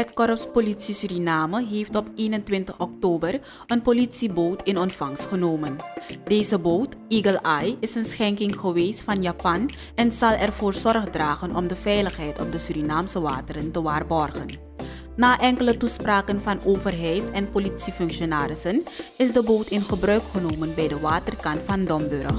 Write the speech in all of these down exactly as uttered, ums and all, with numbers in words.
Het Korps Politie Suriname heeft op eenentwintig oktober een politieboot in ontvangst genomen. Deze boot, Eagle Eye, is een schenking geweest van Japan en zal ervoor zorg dragen om de veiligheid op de Surinaamse wateren te waarborgen. Na enkele toespraken van overheids- en politiefunctionarissen is de boot in gebruik genomen bij de waterkant van Domburg.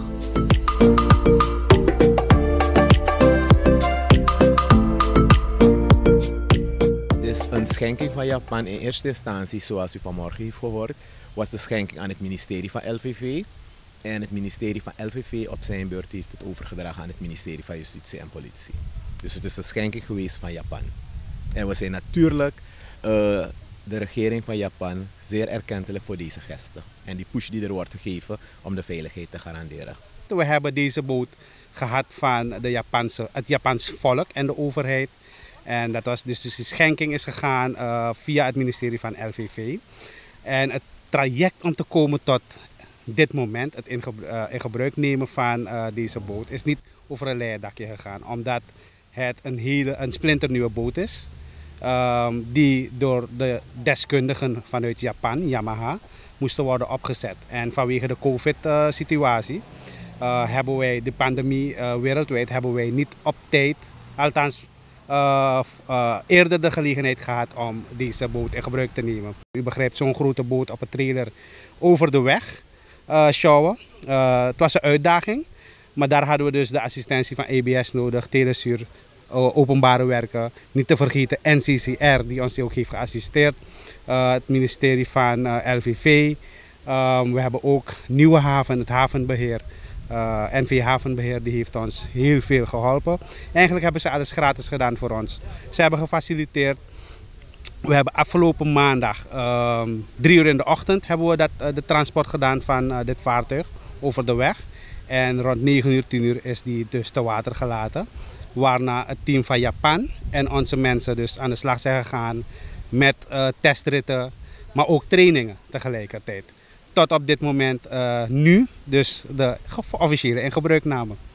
Een schenking van Japan in eerste instantie, zoals u vanmorgen heeft gehoord, was de schenking aan het ministerie van L V V. En het ministerie van L V V op zijn beurt heeft het overgedragen aan het ministerie van Justitie en Politie. Dus het is een schenking geweest van Japan. En we zijn natuurlijk uh, de regering van Japan zeer erkentelijk voor deze gesten. En die push die er wordt gegeven om de veiligheid te garanderen. We hebben deze boot gehad van de Japanse, het Japanse volk en de overheid. En dat was dus, dus de schenking is gegaan uh, via het ministerie van L V V. En het traject om te komen tot dit moment, het in, uh, in gebruik nemen van uh, deze boot, is niet over een leidakje gegaan. Omdat het een, hele, een splinternieuwe boot is. Um, die door de deskundigen vanuit Japan, Yamaha, moesten worden opgezet. En vanwege de COVID-situatie uh, hebben wij de pandemie uh, wereldwijd hebben wij niet op tijd, althans Uh, uh, eerder de gelegenheid gehad om deze boot in gebruik te nemen. U begrijpt, zo'n grote boot op een trailer over de weg uh, sjouwen. Uh, het was een uitdaging, maar daar hadden we dus de assistentie van E B S nodig, Telesuur, uh, openbare werken. Niet te vergeten N C C R die ons ook heeft geassisteerd. Uh, het ministerie van uh, L V V. Uh, we hebben ook Nieuwe Haven, het havenbeheer. Uh, N V Havenbeheer die heeft ons heel veel geholpen. Eigenlijk hebben ze alles gratis gedaan voor ons. Ze hebben gefaciliteerd. We hebben afgelopen maandag, uh, drie uur in de ochtend, hebben we dat, uh, de transport gedaan van uh, dit vaartuig over de weg. En rond negen uur, tien uur is die dus te water gelaten. Waarna het team van Japan en onze mensen dus aan de slag zijn gegaan met uh, testritten, maar ook trainingen tegelijkertijd. Tot op dit moment uh, nu dus de officiële in gebruikname.